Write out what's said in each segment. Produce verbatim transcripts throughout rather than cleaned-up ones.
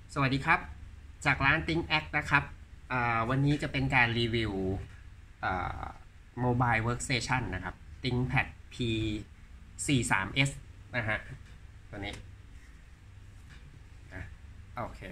สวัสดีครับจากร้าน ThinkAct นะครับวันนี้จะเป็นการรีวิว Mobile Workstation นะครับ ThinkPad พี สี่สิบสาม เอส นะฮะตัวนี้โอเค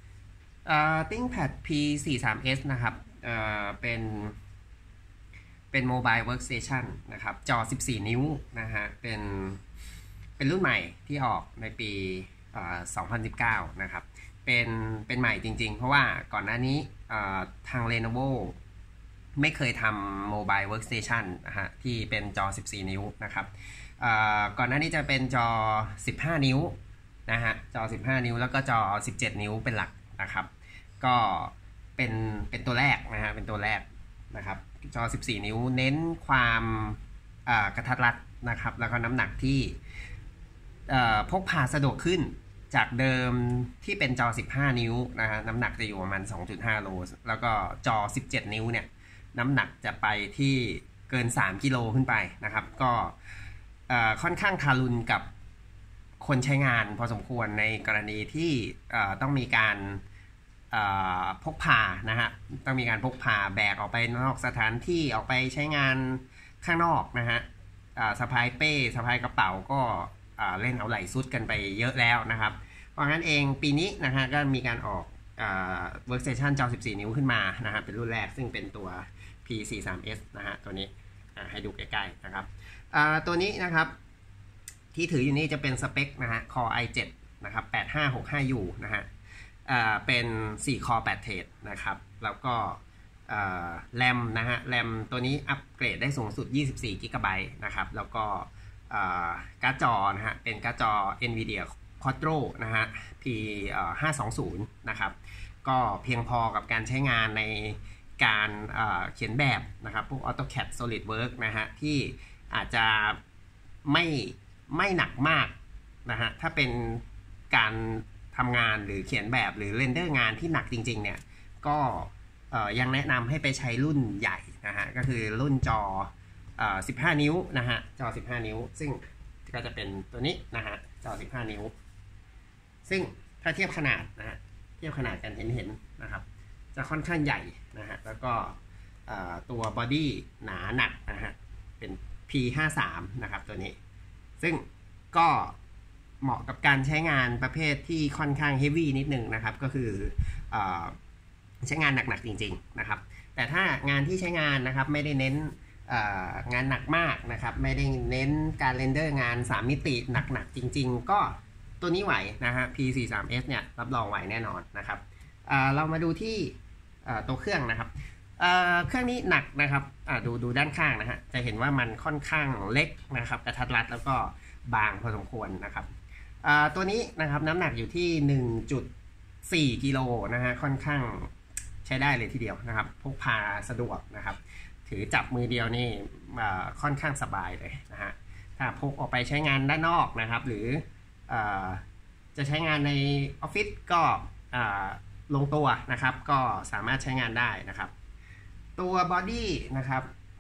ThinkPad พี สี่สิบสาม เอส นะครับเป็นเป็น Mobile Workstation นะครับจอสิบสี่นิ้วนะฮะเป็นเป็นรุ่นใหม่ที่ออกในปีสองพันสิบเก้านะครับเป็นเป็นใหม่จริงๆเพราะว่าก่อนหน้านี้ทาง Lenovo ไม่เคยทำ Mobile Workstation นะฮะที่เป็นจอสิบสี่นิ้วนะครับก่อนหน้านี้จะเป็นจอสิบห้านิ้วนะฮะจอสิบห้านิ้วแล้วก็จอสิบเจ็ดนิ้วเป็นหลักนะครับก็เป็นเป็นตัวแรกนะฮะเป็นตัวแรกนะครับจอสิบสี่นิ้วเน้นความกระทัดรัดนะครับแล้วก็น้ำหนักที่พกพาสะดวกขึ้นจากเดิมที่เป็นจอสิบห้านิ้วนะฮะน้ำหนักจะอยู่ประมาณ สองจุดห้า โลแล้วก็จอสิบเจ็ดนิ้วเนี่ยน้ำหนักจะไปที่เกินสามกิโลขึ้นไปนะครับก็ค่อนข้างทารุณกับคนใช้งานพอสมควรในกรณีที่ต้องมีการพกพานะฮะต้องมีการพกพาแบกออกไปนอกสถานที่ออกไปใช้งานข้างนอกนะฮะสะพายเป้สะพายกระเป๋าก็เล่นเอาไหล่ซุดกันไปเยอะแล้วนะครับเพราะงั้นเองปีนี้นะฮะก็มีการออก Workstation จอสิบสี่นิ้วขึ้นมานะฮะเป็นรุ่นแรกซึ่งเป็นตัว พี สี่สิบสาม เอส นะฮะตัวนี้ให้ดูใกล้ๆนะครับตัวนี้นะครับที่ถืออยู่นี่จะเป็นสเปคนะฮะ Core ไอ เซเว่น นะครับ แปดห้าหกห้ายู นะฮะเป็นสี่ Core แปด เทรดนะครับแล้วก็แรมนะฮะแรมตัวนี้อัปเกรดได้สูงสุดยี่สิบสี่ กิกะไบต์ นะครับแล้วก็การ์ดจอนะฮะเป็นการ์ดจอ NVIDIA Quadro นะฮะ พี ห้าสองศูนย์ นะครับก็เพียงพอกับการใช้งานในการเขียนแบบนะครับพวก AutoCAD SolidWorks นะฮะที่อาจจะไม่ไม่หนักมากนะฮะถ้าเป็นการทำงานหรือเขียนแบบหรือเรนเดอร์งานที่หนักจริงๆเนี่ยก็ยังแนะนำให้ไปใช้รุ่นใหญ่นะฮะก็คือรุ่นจอสิบห้านิ้วนะฮะจอสิบห้านิ้วซึ่งก็จะเป็นตัวนี้นะฮะจอสิบห้านิ้วซึ่งถ้าเทียบขนาดนะฮะเทียบขนาดกันเห็นๆนะครับจะค่อนข้างใหญ่นะฮะแล้วก็ตัวบอดี้หนาหนักนะฮะเป็น พี ห้าสิบสาม นะครับตัวนี้ซึ่งก็เหมาะกับการใช้งานประเภทที่ค่อนข้างเฮฟวี่นิดนึงนะครับก็คือใช้งานหนักๆจริงๆนะครับแต่ถ้างานที่ใช้งานนะครับไม่ได้เน้นงานหนักมากนะครับไม่ได้เน้นการเรนเดอร์งานสามมิติหนักๆจริงๆก็ตัวนี้ไหวนะฮะ พี สี่สิบสาม เอส เนี่ยรับรองไหวแน่นอนนะครับเรามาดูที่ตัวเครื่องนะครับเครื่องนี้หนักนะครับดูดูด้านข้างนะฮะจะเห็นว่ามันค่อนข้างเล็กนะครับกระทัดรัดแล้วก็บางพอสมควรนะครับตัวนี้นะครับน้ำหนักอยู่ที่ หนึ่งจุดสี่ กิโลนะฮะค่อนข้างใช้ได้เลยทีเดียวนะครับพกพาสะดวกนะครับถือจับมือเดียวนี่ค่อนข้างสบายเลยนะฮะถ้าพกออกไปใช้งานด้านนอกนะครับหรือจะใช้งานในออฟฟิศก็ลงตัวนะครับก็สามารถใช้งานได้นะครับตัวบอดี้นะครับ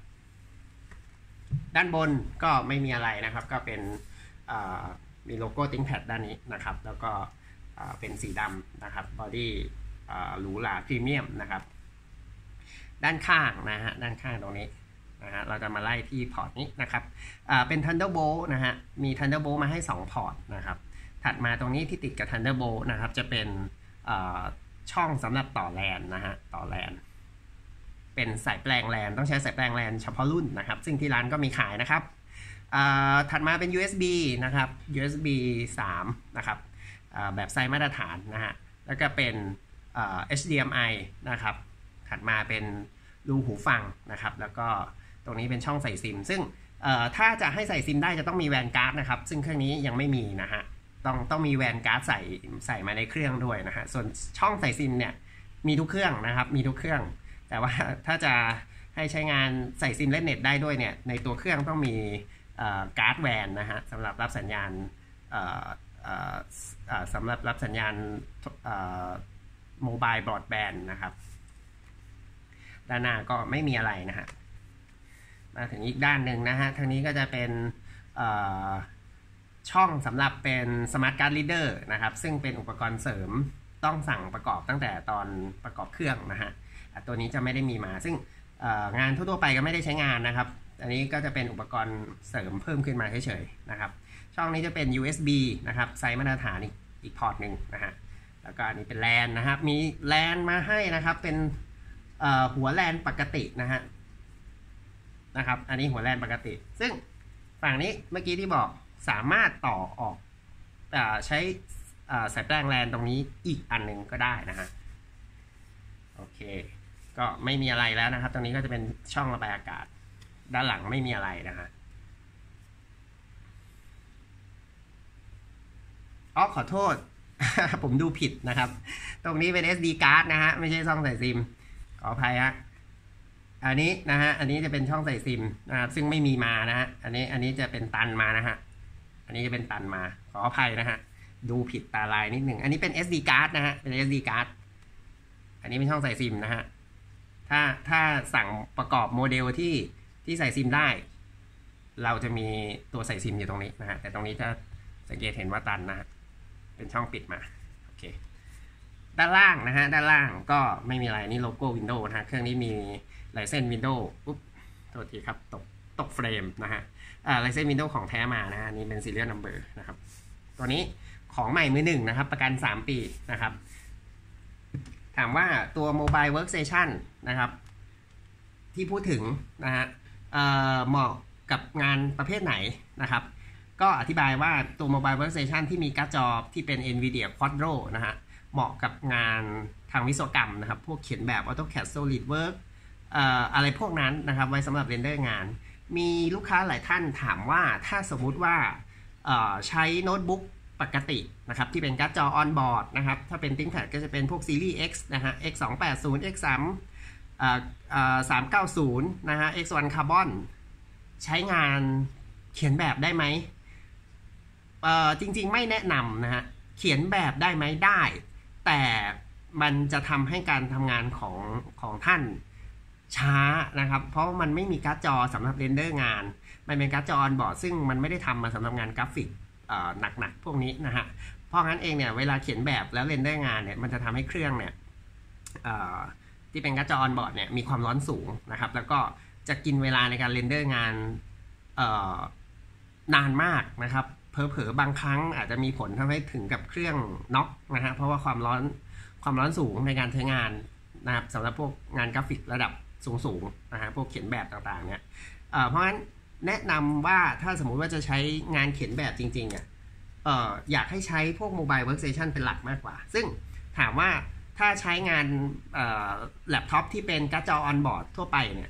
ด้านบนก็ไม่มีอะไรนะครับก็เป็นมีโลโก้ ThinkPad ด้านนี้นะครับแล้วก็เป็นสีดำนะครับบอดี้หรูหราพรีเมียมนะครับด้านข้างนะฮะด้านข้างตรงนี้นะฮะเราจะมาไล่ที่พอร์ตนี้นะครับเป็น Thunderbolt นะฮะมี Thunderbolt มาให้สองพอร์ตนะครับถัดมาตรงนี้ที่ติดกับ Thunderbolt นะครับจะเป็นช่องสำหรับต่อแลนนะฮะต่อแลนเป็นสายแปลงแลนต้องใช้สายแปลงแลนเฉพาะรุ่นนะครับซึ่งที่ร้านก็มีขายนะครับถัดมาเป็น ยู เอส บี นะครับ ยู เอส บี สาม นะครับแบบไซส์มาตรฐานนะฮะแล้วก็เป็น เอช ดี เอ็ม ไอ นะครับถัดมาเป็นรูหูฟังนะครับแล้วก็ตรงนี้เป็นช่องใส่ซิมซึ่งถ้าจะให้ใส่ซิมได้จะต้องมีแวนการ์ดนะครับซึ่งเครื่องนี้ยังไม่มีนะฮะต้องต้องมีแวนการ์ดใส่ใส่มาในเครื่องด้วยนะฮะส่วนช่องใส่ซิมเนี่ยมีทุกเครื่องนะครับมีทุกเครื่องแต่ว่าถ้าจะให้ใช้งานใส่ซิมเล่นเน็ตได้ด้วยเนี่ยในตัวเครื่องต้องมีการ์ดแวนนะฮะสำหรับรับสัญญาณสำหรับรับสัญญาณโมบายบรอดแบนด์นะครับด้านหน้าก็ไม่มีอะไรนะฮะมาถึงอีกด้านหนึ่งนะฮะทางนี้ก็จะเป็นช่องสำหรับเป็น Smart Card Reader นะครับซึ่งเป็นอุปกรณ์เสริมต้องสั่งประกอบตั้งแต่ตอนประกอบเครื่องนะฮะตัวนี้จะไม่ได้มีมาซึ่งงานทั่วๆไปก็ไม่ได้ใช้งานนะครับอันนี้ก็จะเป็นอุปกรณ์เสริมเพิ่มขึ้นมาเฉยๆนะครับช่องนี้จะเป็น ยู เอส บี นะครับไซส์มาตรฐานอีกอีกพอร์ตหนึ่งนะฮะแล้วก็อันนี้เป็นแลนนะครับมีแลนมาให้นะครับเป็นหัวแลนปกตินะฮะนะครับอันนี้หัวแลนปกติซึ่งฝั่งนี้เมื่อกี้ที่บอกสามารถต่อออกใช้สายแปลงแลนตรงนี้อีกอันหนึ่งก็ได้นะฮะโอเคก็ไม่มีอะไรแล้วนะครับตรงนี้ก็จะเป็นช่องระบายอากาศด้านหลังไม่มีอะไรนะฮะอ๋อขอโทษ ผมดูผิดนะครับตรงนี้เป็น เอส ดี card นะฮะไม่ใช่ช่องใส่ซิมขออภัยฮะอันนี้นะฮะอันนี้จะเป็นช่องใส่ซิมนะครับซึ่งไม่มีมานะฮะอันนี้อันนี้จะเป็นตันมานะฮะอันนี้จะเป็นตันมาขออภัยนะฮะดูผิดตาลายนิดหนึ่งอันนี้เป็น เอส ดี card นะฮะเป็น เอส ดี card อันนี้เป็นช่องใส่ซิมนะฮะถ้าถ้าสั่งประกอบโมเดลที่ที่ใส่ซิมได้เราจะมีตัวใส่ซิมอยู่ตรงนี้นะฮะแต่ตรงนี้จะสังเกตเห็นว่าตันนะฮะเป็นช่องปิดมาโอเคด้านล่างนะฮะด้านล่างก็ไม่มีอะไรนี่โลโก้ Windows นะฮะเครื่องนี้มีลายเส้น Windows ปุ๊บโทษทีครับตกตกเฟรมนะฮะอ่าลายเส้น Windows ของแท้มานะฮะนี่เป็น Serial Number นะครับตัวนี้ของใหม่มือหนึ่งนะครับประกันสามปีนะครับถามว่าตัว Mobile Workstation นะครับที่พูดถึงนะฮะเหมาะกับงานประเภทไหนนะครับก็อธิบายว่าตัว Mobile Workstation ที่มีการ์ดจอที่เป็น NVIDIA Quadro นะฮะเหมาะกับงานทางวิศวกรรมนะครับพวกเขียนแบบ AutoCAD SolidWorks เอ่ออะไรพวกนั้นนะครับไว้สำหรับเรนเดอร์งานมีลูกค้าหลายท่านถามว่าถ้าสมมุติว่าใช้โน้ตบุ๊กปกตินะครับที่เป็นการ์ดจอ on board นะครับถ้าเป็น ThinkPad ก็จะเป็นพวก Series X นะฮะ X สองแปดศูนย์ X สามอ่าอ่าสามเก้าศูนย์นะฮะ X วัน Carbon ใช้งานเขียนแบบได้ไหมเอ่อจริงๆไม่แนะนำนะฮะเขียนแบบได้ไหมได้แต่มันจะทำให้การทำงานของของท่านช้านะครับเพราะมันไม่มีการ์ดจอสำหรับเรนเดอร์งานมันเป็นการ์ดจอ on board ซึ่งมันไม่ได้ทำมาสำหรับงานกราฟิกหนักๆพวกนี้นะฮะเพราะงั้นเองเนี่ยเวลาเขียนแบบแล้วเรนเดอร์งานเนี่ยมันจะทำให้เครื่องเนี่ยที่เป็นการ์ดจอ on board เนี่ยมีความร้อนสูงนะครับแล้วก็จะกินเวลาในการเรนเดอร์งานนานมากนะครับเผลอๆบางครั้งอาจจะมีผลทำให้ถึงกับเครื่องน็อกนะฮะเพราะว่าความร้อนความร้อนสูงในการใช้งานนะครับสำหรับพวกงานกราฟิกระดับสูงๆนะฮะพวกเขียนแบบต่างๆเนี่ยเพราะฉะนั้นแนะนำว่าถ้าสมมุติว่าจะใช้งานเขียนแบบจริงๆอ่ะเอ่ออยากให้ใช้พวก Mobile Workstation เป็นหลักมากกว่าซึ่งถามว่าถ้าใช้งานแล็ปท็อปที่เป็นการ์ดจอ on board ทั่วไปเนี่ย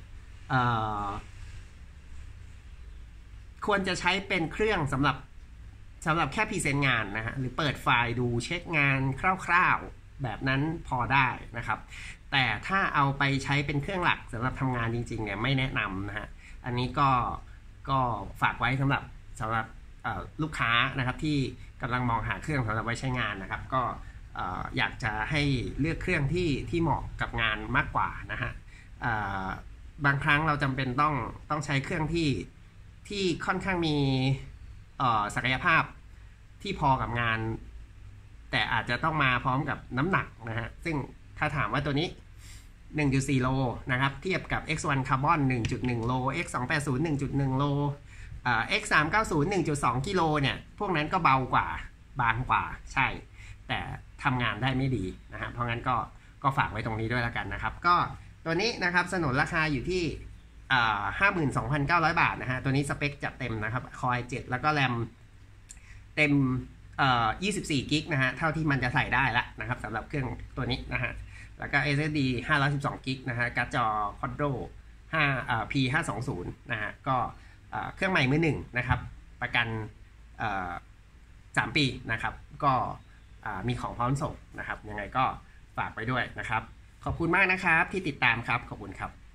ควรจะใช้เป็นเครื่องสำหรับสำหรับแค่พรีเซนต์งานนะฮะหรือเปิดไฟล์ดูเช็คงานคร่าวๆแบบนั้นพอได้นะครับแต่ถ้าเอาไปใช้เป็นเครื่องหลักสำหรับทำงานจริงๆเนี่ยไม่แนะนำนะฮะอันนี้ก็ก็ฝากไว้สำหรับสำหรับลูกค้านะครับที่กำลังมองหาเครื่องสำหรับไว้ใช้งานนะครับก็อยากจะให้เลือกเครื่องที่ที่เหมาะกับงานมากกว่านะฮะบางครั้งเราจำเป็นต้องต้องใช้เครื่องที่ที่ค่อนข้างมีศักยภาพที่พอกับงานแต่อาจจะต้องมาพร้อมกับน้ำหนักนะฮะซึ่งถ้าถามว่าตัวนี้ หนึ่งจุดสี่ โลนะครับเทียบกับ X วัน Carbon หนึ่งจุดหนึ่ง โล X สองแปดศูนย์ หนึ่งจุดหนึ่ง โลอ่า X สามเก้าศูนย์ หนึ่งจุดสอง กิโลเนี่ยพวกนั้นก็เบากว่าบางกว่าใช่แต่ทำงานได้ไม่ดีนะฮะเพราะงั้นก็ก็ฝากไว้ตรงนี้ด้วยแล้วกันนะครับก็ตัวนี้นะครับสนุนราคาอยู่ที่ห้าหมื่นสองพันเก้าร้อย บาทนะฮะตัวนี้สเปคจัดเต็มนะครับ Core เจ็ดแล้วก็แรมเต็มเอ่อยี่สิบสี่กิกนะฮะเท่าที่มันจะใส่ได้ละนะครับสำหรับเครื่องตัวนี้นะฮะแล้วก็ เอส เอส ดี ห้าร้อยสิบสองกิกนะฮะการ์ดจอ Quadro ห้าเอ่อ พี ห้าสองศูนย์นะฮะก็เครื่องใหม่มือหนึ่งนะครับประกันเอ่อสามปีนะครับก็มีของพร้อมส่งนะครับยังไงก็ฝากไปด้วยนะครับขอบคุณมากนะครับที่ติดตามครับขอบคุณครับ